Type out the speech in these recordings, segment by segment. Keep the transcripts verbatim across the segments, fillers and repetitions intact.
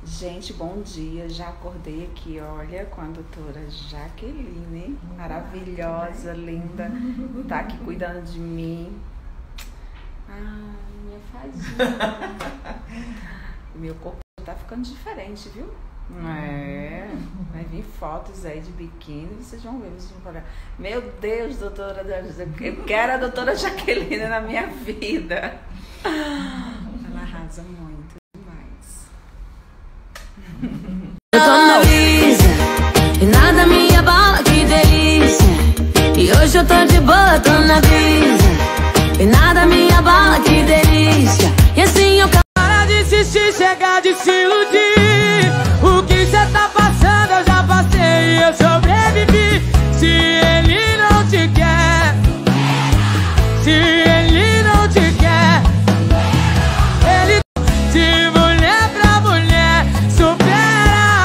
Gente, bom dia. Já acordei aqui, olha, com a doutora Jaqueline, maravilhosa, linda. Tá aqui cuidando de mim. Ai, minha fadinha. Meu corpo tá ficando diferente, viu? É, vai vir fotos aí de biquíni, vocês vão ver, vocês vão falar, meu Deus, doutora, eu quero a doutora Jaqueline na minha vida. Ela arrasa muito demais. Eu tô na brisa, e nada me abala, que delícia. E hoje eu tô de boa, tô na brisa, e nada me abala, que delícia. E assim eu para de insistir, chega de se iludir. O que cê tá passando eu já passei e eu sobrevivi. Se ele não te quer, se ele não te quer, ele de mulher pra mulher supera.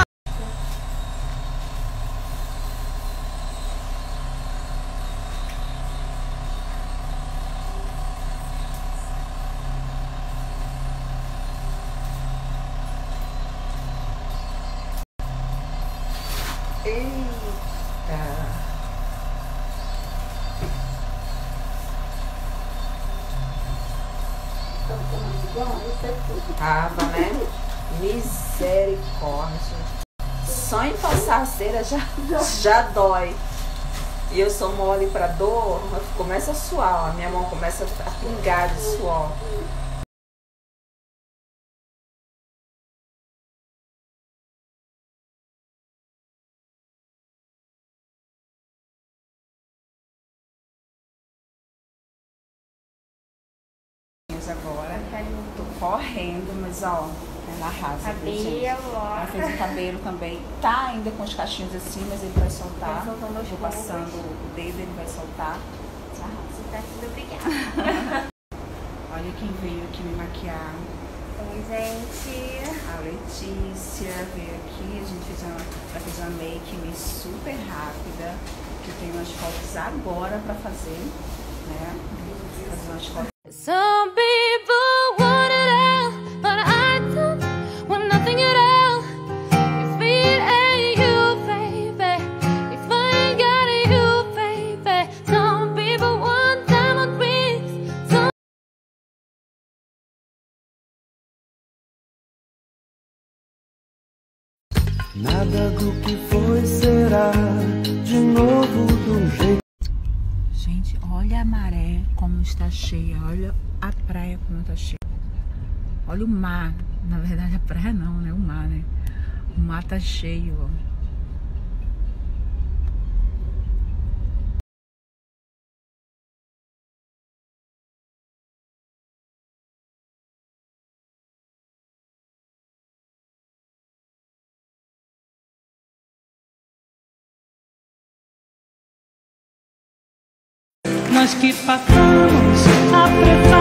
Eita! Tava, né? Misericórdia. Só em passar a cera já, já dói. E eu sou mole pra dor, começa a suar, ó. Minha mão começa a pingar de suor. Agora, tô correndo, mas ó, ela arrasa. Cabelo, ó. Ela fez o cabelo também, tá ainda com os cachinhos assim, mas ele vai soltar. Vai soltando aos Vou poucos. passando o dedo, ele vai soltar. Você tá tudo obrigada. Olha quem veio aqui me maquiar. Oi, gente. A Letícia veio aqui, a gente fez uma, ela fez uma make super rápida, que eu tenho umas fotos agora pra fazer, né? Fazer umas fotos. Some people want it all, but I don't want nothing at all. If it ain't you, baby, if I ain't got you, baby. Some people want diamond rings, some Nada do que foi será de novo do jeito. Gente, olha a maré como está cheia, olha a praia como está cheia. Olha o mar, na verdade a praia não, né? O mar, né? O mar tá cheio, ó. nós que passamos a preferir.